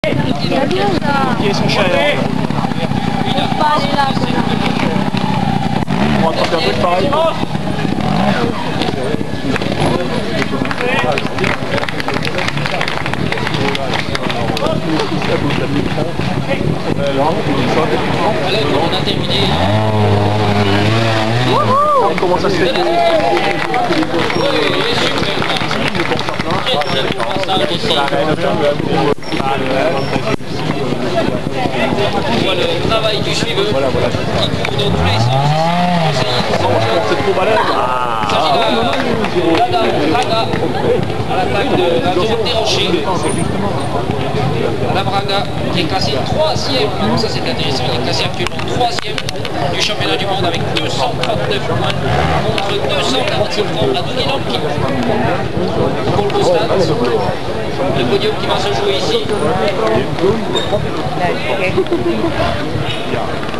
Ils sont chers. On va faire un truc pareil. Alors, on a terminé. Comment ça se fait? On voit le travail du suiveur qui court dans tous les sens. C'est trop balèze. Il s'agit de Braga à l'attaque de la tour des Rochers. La Braga qui est classée 3e, ça c'est intéressant, il est classé actuellement 3e du championnat du monde avec 239 points contre 246 points à Douguinan qui pour le stade. Le podium qui va se jouer ici.